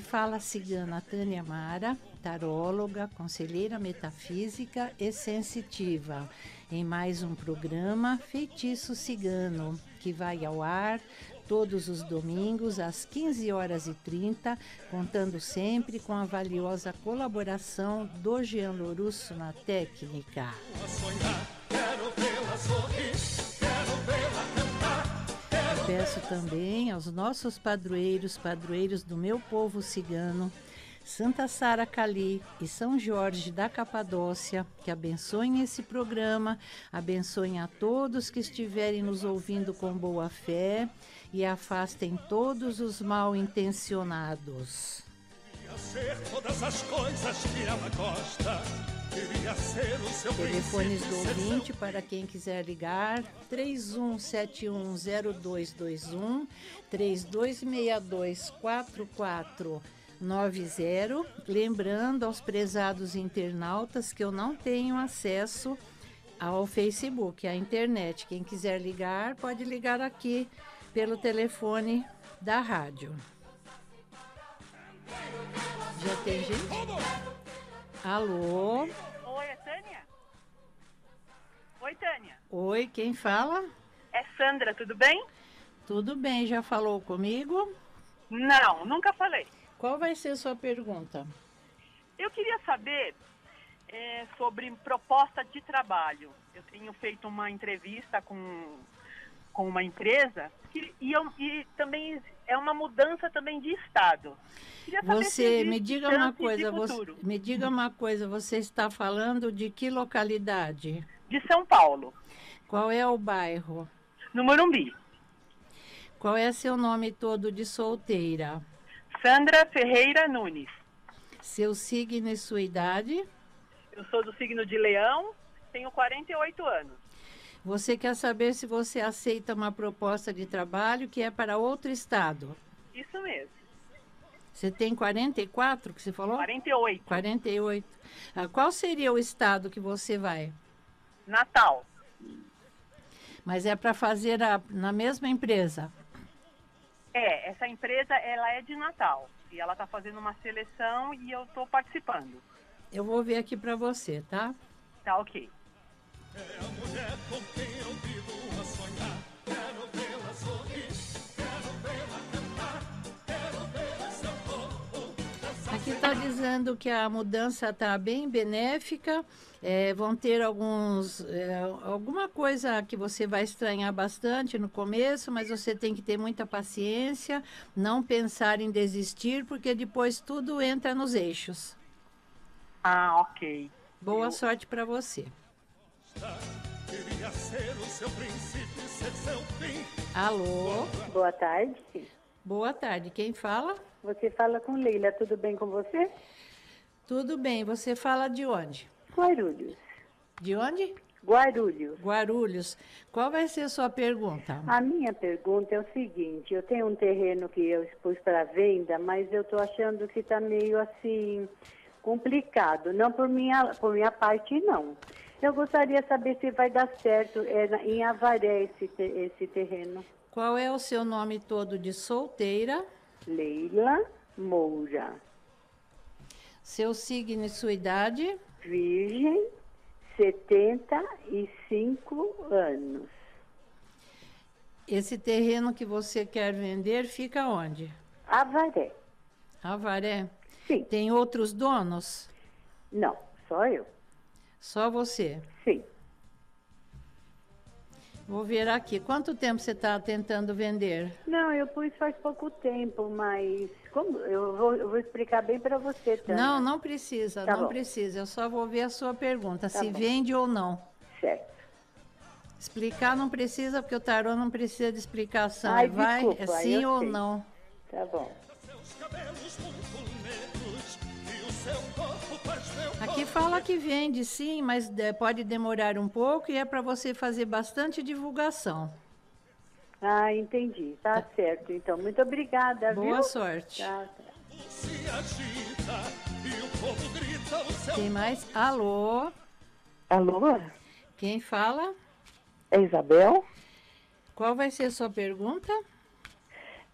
Aqui fala a cigana Tânia Mara, taróloga, conselheira metafísica e sensitiva, em mais um programa Feitiço Cigano, que vai ao ar todos os domingos às 15h30, contando sempre com a valiosa colaboração do Jean Lorusso na técnica. Peço também aos nossos padroeiros do meu povo cigano, Santa Sara Cali e São Jorge da Capadócia, que abençoem esse programa, abençoem a todos que estiverem nos ouvindo com boa fé e afastem todos os mal intencionados. Queria ser todas as coisas que ela gosta. Queria ser o seu telefones do ouvinte para quem quiser ligar, 31710221, 32624490. Lembrando aos prezados internautas que eu não tenho acesso ao Facebook, à internet. Quem quiser ligar, pode ligar aqui pelo telefone da rádio. Já tem gente? Alô? Oi, é Tânia? Oi, Tânia. Oi, quem fala? É Sandra, tudo bem? Tudo bem, já falou comigo? Não, nunca falei. Qual vai ser a sua pergunta? Eu queria saber sobre proposta de trabalho. Eu tenho feito uma entrevista com uma empresa e também é uma mudança também de estado. Você me diga uma coisa, você está falando de que localidade? De São Paulo. Qual é o bairro? No Morumbi. Qual é seu nome todo de solteira? Sandra Ferreira Nunes. Seu signo e sua idade? Eu sou do signo de Leão, tenho 48 anos. Você quer saber se você aceita uma proposta de trabalho que é para outro estado? Isso mesmo. Você tem 44, que você falou? 48. 48. Qual seria o estado que você vai? Natal. Mas é para fazer na mesma empresa? Essa empresa ela é de Natal. E ela está fazendo uma seleção e eu estou participando. Eu vou ver aqui para você, tá? Tá, ok. É a mulher com quem eu vivo a sonhar. Quero vê-la sorrir, quero vê-la cantar, quero vê-la seu corpo. Aqui está dizendo que a mudança está bem benéfica. Vão ter alguma coisa que você vai estranhar bastante no começo, mas você tem que ter muita paciência, não pensar em desistir, porque depois tudo entra nos eixos. Ah, ok. Boa sorte para você. Queria ser o seu princípio, ser seu fim. Alô? Boa tarde. Boa tarde. Quem fala? Você fala com Leila. Tudo bem com você? Tudo bem. Você fala de onde? Guarulhos. De onde? Guarulhos. Guarulhos. Qual vai ser a sua pergunta? A minha pergunta é o seguinte. Eu tenho um terreno que eu expus para venda, mas eu estou achando que está meio assim complicado. Não por minha parte, não. Eu gostaria de saber se vai dar certo em Avaré esse terreno. Qual é o seu nome todo de solteira? Leila Moura. Seu signo e sua idade? Virgem, 75 anos. Esse terreno que você quer vender fica onde? Avaré. Avaré? Sim. Tem outros donos? Não, só eu. Só você? Sim. Vou ver aqui. Quanto tempo você está tentando vender? Não, eu pus faz pouco tempo, mas como eu vou explicar bem para você, Tânia. Não precisa, Tá não bom. precisa. Eu só vou ver a sua pergunta, Tá se bom. vende ou não. Certo. Explicar não precisa, porque o tarô não precisa de explicação. Ai, Vai, desculpa, é sim eu ou sei. não. Tá bom. Seus cabelos muito negros e o seu corpo faz meu Aqui fala que vende, sim, mas pode demorar um pouco e é para você fazer bastante divulgação. Ah, entendi. Tá certo. Então, muito obrigada, viu? Boa sorte. Tá. se agita e o povo grita o seu. Tem mais? Alô? Alô? Quem fala? É Isabel? Qual vai ser a sua pergunta?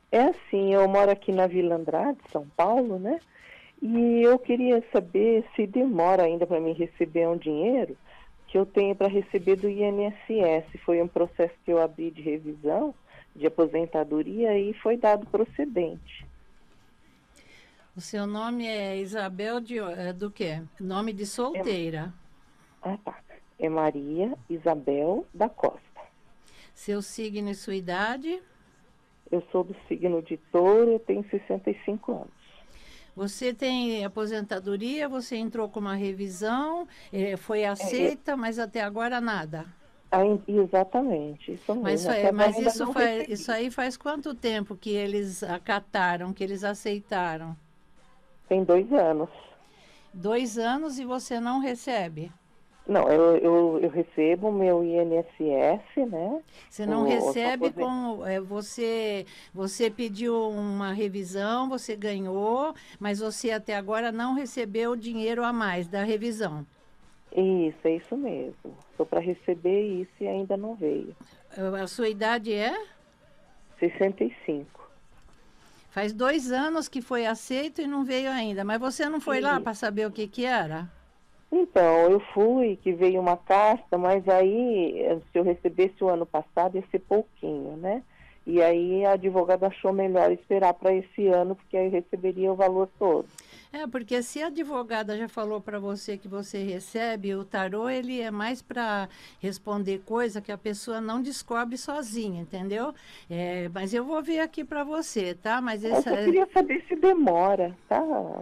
É assim, eu moro aqui na Vila Andrade, São Paulo, né? E eu queria saber se demora ainda para mim receber um dinheiro que eu tenho para receber do INSS. Foi um processo que eu abri de revisão, de aposentadoria, e foi dado procedente. O seu nome é Isabel do quê? Nome de solteira. Ah, tá. É Maria Isabel da Costa. Seu signo e sua idade? Eu sou do signo de Touro, eu tenho 65 anos. Você tem aposentadoria, você entrou com uma revisão, foi aceita, mas até agora nada. Exatamente, isso mesmo. Mas isso aí faz quanto tempo que eles acataram, que eles aceitaram? Tem 2 anos. 2 anos e você não recebe? Não, eu recebo o meu INSS, né? Você não recebe com... Você pediu uma revisão, você ganhou, mas você até agora não recebeu o dinheiro a mais da revisão. Isso, é isso mesmo. Estou para receber isso e ainda não veio. A sua idade é? 65. Faz 2 anos que foi aceito e não veio ainda, mas você não foi lá para saber o que era? Então, eu fui, que veio uma carta, mas aí, se eu recebesse o ano passado, ia ser pouquinho, né? E aí a advogada achou melhor esperar para esse ano, porque aí receberia o valor todo. Porque se a advogada já falou para você que você recebe, o tarô, ele é mais para responder coisa que a pessoa não descobre sozinha, entendeu? Mas eu vou ver aqui para você, tá? Mas eu só queria saber se demora, tá?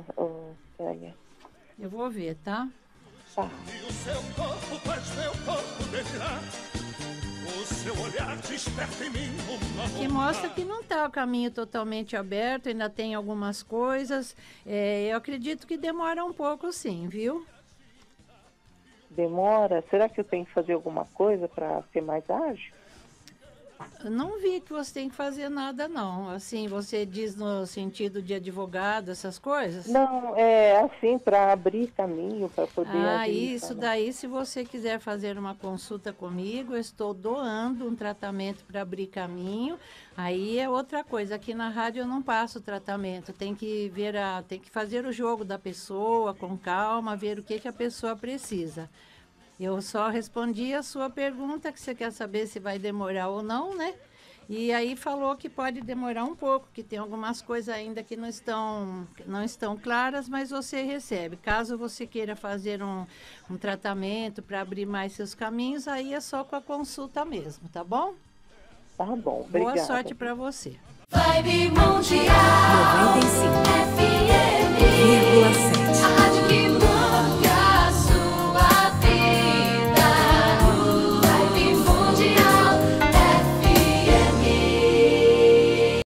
Eu vou ver, tá? Tá. E o seu corpo faz meu corpo delirar. O seu olhar desperta em mim uma vontade. Que mostra que não está o caminho totalmente aberto, ainda tem algumas coisas. Eu acredito que demora um pouco sim, viu? Demora? Será que eu tenho que fazer alguma coisa para ser mais ágil? Não vi que você tem que fazer nada, não. Assim, você diz no sentido de advogado, essas coisas? Não, é assim, para abrir caminho, para poder... Isso daí, se você quiser fazer uma consulta comigo, eu estou doando um tratamento para abrir caminho. Aí é outra coisa. Aqui na rádio eu não passo tratamento. Tem que tem que fazer o jogo da pessoa com calma, ver o que a pessoa precisa. Eu só respondi a sua pergunta, que você quer saber se vai demorar ou não, né? E aí falou que pode demorar um pouco, que tem algumas coisas ainda que não estão claras, mas você recebe. Caso você queira fazer um tratamento para abrir mais seus caminhos, aí é só com a consulta mesmo, tá bom? Tá bom, obrigada. Boa sorte para você. Vibe Mundial 95 FM